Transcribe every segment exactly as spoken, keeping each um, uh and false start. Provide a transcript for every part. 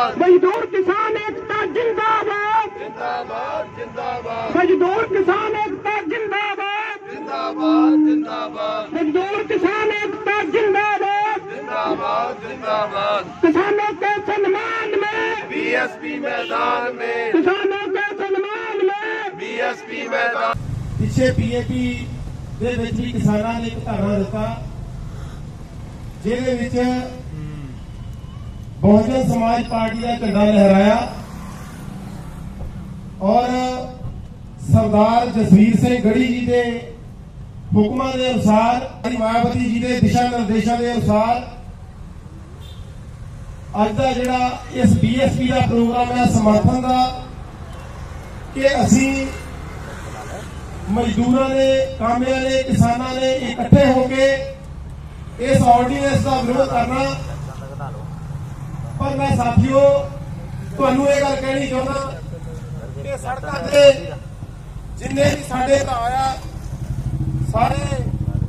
जिंदाबाद मजदूर किसान एकता जिंदाबाद जिंदाबाद जिंदाबाद मजदूर किसान एकता जिंदाबाद जिंदाबाद जिंदाबाद मजदूर किसान एकता जिंदाबाद जिंदाबाद जिंदाबाद किसानों के सम्मान में बीएसपी मैदान में किसानों के सम्मान में बीएसपी मैदान। पिछे पीएपी ਦੇ ਵਿੱਚ ਵੀ ਕਿਸਾਨਾਂ ਨੇ ਇੱਕ ਧਰਨਾ ਦਿੱਤਾ ਜਿਹਦੇ ਵਿੱਚ ਬਹੁਜਨ ਸਮਾਜ ਪਾਰਟੀ ਦਾ ਝੰਡਾ ਲਹਿਰਾਇਆ ਔਰ ਸਰਦਾਰ ਜਸਵੀਰ ਸਿੰਘ ਗੜੀ ਜੀ ਦੇ ਹੁਕਮਾਂ ਦੇ ਅਨੁਸਾਰ ਮਾਇਆਵਤੀ ਜੀ ਦੇ ਦਿਸ਼ਾ ਨਿਰਦੇਸ਼ਾਂ ਦੇ ਅਨੁਸਾਰ ਅੱਜ ਦਾ ਜਿਹੜਾ ਇਸ ਬੀਐਸਪੀ ਦਾ ਪ੍ਰੋਗਰਾਮ ਹੈ ਸਮਰਥਨ ਦਾ ਕਿ ਅਸੀਂ मजदूरों ने कामिया ने किसानों ने इकट्ठे होकर इस ऑर्डीनेंस का विरोध करना। पर मैं साथियों तुहानू ये गल कहनी चाहना कि सड़कों से जिन्ने भी साडे भरा आ सारे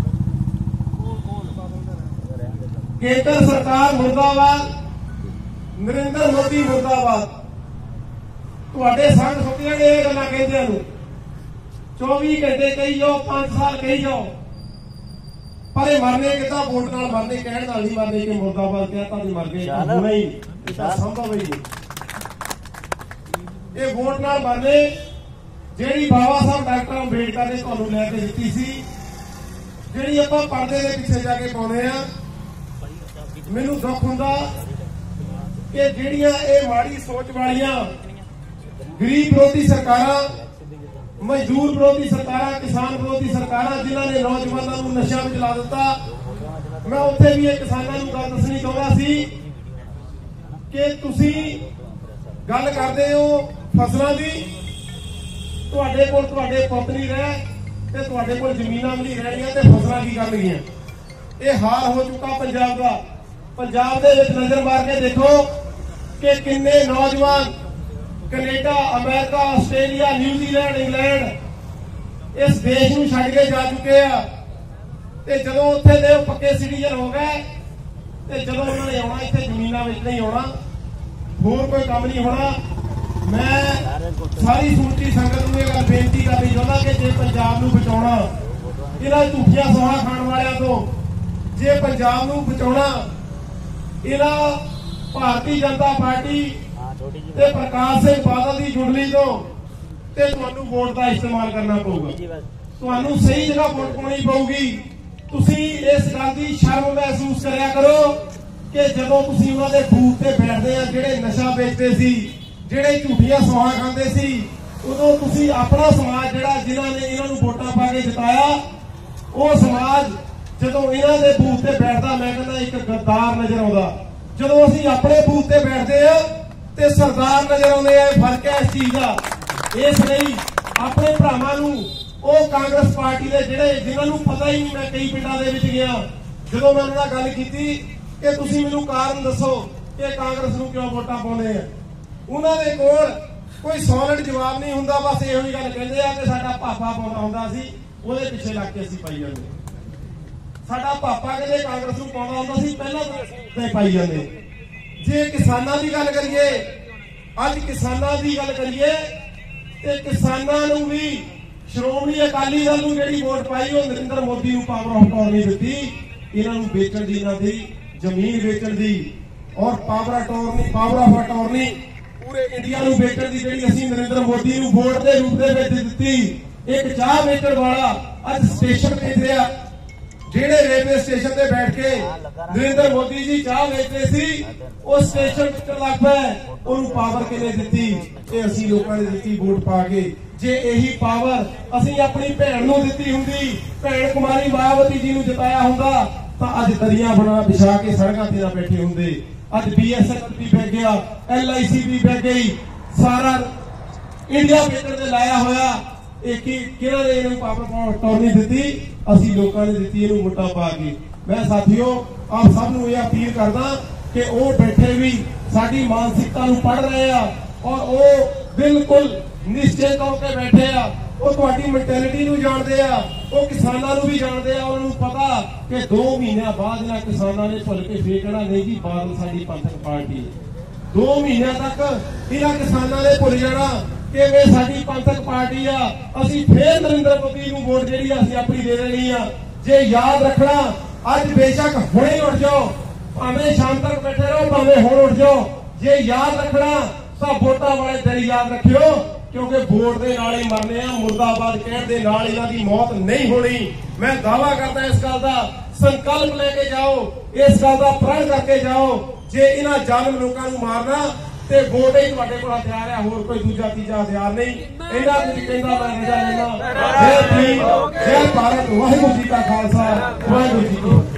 केंद्र सरकार मुर्दाबाद नरेंद्र मोदी मुर्दाबाद तुहाडे संग सुटियां ने ये गल्लां कहंदियां नूं चौबीस घंटे कही जाओ पांच साल कही जाओ पर मरने कि वोट नाल मरने कहने नाल नहीं मरने कि मुर्दाबाद कहता नहीं मर गए होना ही संभव ही नहीं। ये वोट नाल मरने जिहड़ी बाबा साहब डॉक्टर अंबेडकर ने तुहानू लैके दित्ती सी जिहड़ी आपां पर्दे दे पिछे जाके पाउंदे आ मैनूं दुख हुंदा कि जिहड़ियां ये माड़ी सोच वालियां गरीब विरोधी सरकारां मजदूर विरोधी सरकार किसान विरोधी सरकार जिन्होंने नौजवानों को नशा में ला दिता। मैं उत्थे भी एक किसानों को गल दसनी चाहता सी कि तुसी गल करते हो फसलों की तुहाडे कोल तुहाडे पुत्त नहीं रहे ते तुहाडे कोल जमीनां भी नहीं रहणियां ते फसलां की करनगियां। ये हाल हो चुका पंजाब का। पंजाब दे विच नज़र मार के देखो कि किन्ने नौजवान Canada America Australia New Zealand England इस देश को छड्ड के जा चुके हैं ते जदों उत्थे दे पक्के सिटीजन हो गए ते जदों उन्होंने आना इत्थे जमीनां विच नहीं आना होर कोई काम नहीं होना। मैं सारी सूची संगत नूं इह गल बेनती करनी चाहुंदा कि जे पंजाब नूं बचाउणा इन्हां झूठियां सौहां खाण वालियां तो जे पंजाब नूं बचाउणा इन्हां भारतीय जनता पार्टी ते प्रकाश सिंह बादल की जुड़ली तो ते तुहानू वोट का इस्तेमाल करना पऊगा। तुहानू सही जगह वोट पाउणी पऊगी। तुसी इस गल की शर्म महसूस करिया करो कि जदों तुसी उन्हां दे बूथ ते बैठदे आ जिहड़े नशा बेचदे सी जिहड़े झूठियां सौहां खांदे सी उदों तुसी अपना समाज जिहड़ा जिन्हां ने इन्हां नूं वोटां पा के जिताया वो समाज जदों इन्हां दे बूथ ते बैठदा मैं कहंदा एक गद्दार नज़र आउंदा। जदों असीं अपने बूथ ते बैठदे आ ते सरदार नजर आने फर्क है इस चीज का। इसलिए अपने भरावां नूं ओ कांग्रेस पार्टी के जिहड़े जिन्हां पता ही नहीं मैं कई पिंडां दे विच गया जदों मैं उन्हां नाल गल कीती कि तुसीं मैनूं कारण दसो कि कांग्रेस नूं क्यों वोटां पाउंदे आ उन्हां दे कोल कोई सॉलिड जवाब नहीं हुंदा। बस इहो ही गल कहंदे आ कि साडा पापा पाउंदा हुंदा सी ਉਹਦੇ ਪਿੱਛੇ ਲੱਗ ਕੇ ਅਸੀਂ ਪਾਈ ਜਾਂਦੇ। ਸਾਡਾ ਪਾਪਾ ਕਹਿੰਦੇ ਕਾਂਗਰਸ ਨੂੰ ਪਾਉਂਦਾ ਹੁੰਦਾ ਸੀ ਪਹਿਲਾਂ ਤੇ ਪਾਈ ਜਾਂਦੇ। ਜੇ ਕਿਸਾਨਾਂ ਦੀ ਗੱਲ ਕਰੀਏ ਅੱਜ ਕਿਸਾਨਾਂ ਦੀ ਗੱਲ ਕਰੀਏ ਤੇ ਕਿਸਾਨਾਂ ਨੂੰ ਵੀ ਸ਼੍ਰੋਮਣੀ ਅਕਾਲੀ ਦਲ ਨੂੰ ਜਿਹੜੀ ਵੋਟ ਪਾਈ ਉਹ ਨਰਿੰਦਰ ਮੋਦੀ ਨੂੰ ਪਾਵਰ ਆਫ ਅਟਾਰਨੀ ਦਿੱਤੀ। ਇਹਨਾਂ ਨੂੰ ਵੇਚਣ ਦੀ ਇਹਨਾਂ ਦੀ ਜ਼ਮੀਨ ਵੇਚਣ ਦੀ ਔਰ power attorney power of attorney ਪੂਰੇ ਇੰਡੀਆ ਨੂੰ ਵੇਚਣ ਦੀ ਜਿਹੜੀ ਅਸੀਂ ਨਰਿੰਦਰ ਮੋਦੀ ਨੂੰ ਵੋਟ ਦੇ ਰੂਪ ਦੇ ਵਿੱਚ ਦਿੱਤੀ। एक चाह वेचण वाला अज स्टेशन वेच रहा जेड़े रेलवे स्टेशन ते बैठ के नरेंद्र मोदी जी चाह वेचते सी उस स्टेशन विच लग पे उन्होंने पावर किने दित्ती ये असीं लोकां ने दित्ती वोट पा के। जे यही पावर असीं अपनी भैन नूं दित्ती हुंदी भैन कुमारी मायावती जी नूं जिताया हुंदा तां अज दरियां बना बिछा के सड़कां ते ना बैठे हुंदे। अज बीएसएफ भी बैठ गया एल आई सी भी बैठ गई सारा इंडिया वेचण ते लाया होया एक किहड़ा ने इन्हूं पावर अटॉर्नी दित्ती असीं लोकां ने दित्ती इहनूं वोटां पा के। मैं साथियों आप सब नूं यह अपील करदा कि वो बैठे भी साडी मानसिकता नूं पढ़ रहे आ और वो बिल्कुल निश्चित होकर बैठे आ वो तुहाडी मैंटेलिटी नूं जाणदे आ वो किसानां नूं भी जाणदे आ। उन्हां नूं पता कि दो महीनों बाद इन्हां किसानां ने भुल के फेर कहना नहीं जी बादल साडी पंथक पार्टी है ਦੋ ਮਹੀਨਿਆਂ ਤੱਕ ਇਹਨਾਂ ਕਿਸਾਨਾਂ ਨੇ ਭੁੱਲ ਜਾਣਾ ਕਿ ਇਹ ਸਾਡੀ ਪੰਥਕ ਪਾਰਟੀ ਆ, ਅਸੀਂ ਫੇਰ ਨਰਿੰਦਰ ਮੋਦੀ ਨੂੰ ਵੋਟ ਜਿਹੜੀ ਅਸੀਂ ਆਪਣੀ ਦੇ ਦੇਣੀ ਆ। ਜੇ ਯਾਦ ਰੱਖਣਾ, ਅੱਜ ਬੇਸ਼ੱਕ ਹੁਣੇ ਉੱਠ ਜਾਓ, ਭਾਵੇਂ ਸ਼ਾਮ ਤੱਕ ਬੈਠੇ ਰਹੋ, ਭਾਵੇਂ ਹੁਣ ਉੱਠ ਜਾਓ, ਜੇ ਯਾਦ ਰੱਖਣਾ ਤਾਂ ਵੋਟਾਂ ਵਾਲੇ ਦਿਨ ਯਾਦ ਰੱਖਿਓ, ਕਿਉਂਕਿ ਵੋਟ ਦੇ ਨਾਲ ਹੀ ਮਰਨੇ ਆ। ਮੁਰਦਾਬਾਦ ਕਹਿਣ ਦੇ ਨਾਲ ਇਹਨਾਂ ਦੀ ਮੌਤ ਨਹੀਂ ਹੋਣੀ। ਮੈਂ ਦਾਵਾ ਕਰਦਾ ਇਸ ਗੱਲ ਦਾ, ਸੰਕਲਪ ਲੈ ਕੇ ਜਾਓ, ਇਸ ਗੱਲ ਦਾ ਪ੍ਰਣ ਕਰਕੇ ਜਾਓ। ਜੇ ਇਹਨਾਂ ਜ਼ਾਲਮ ਲੋਕਾਂ ਨੂੰ ਮਾਰਨਾ ਤੇ ਵੋਟ ਹੀ ਤੁਹਾਡੇ ਕੋਲ ਹਥਿਆਰ ਹੈ, ਹੋਰ ਕੋਈ ਦੂਜਾ ਤੀਜਾ ਹਥਿਆਰ ਨਹੀਂ। ਇਹਨਾਂ ਕੁਝ ਕਹਿੰਦਾ ਮੈਂ ਰਜਾ ਲੈਣਾ। ਜੈ ਭੀਮ, ਜੈ ਭਾਰਤ, ਵਾਹਿਗੁਰੂ ਜੀ ਕਾ ਖਾਲਸਾ, ਵਾਹਿਗੁਰੂ ਜੀ ਕੀ ਫਤਿਹ।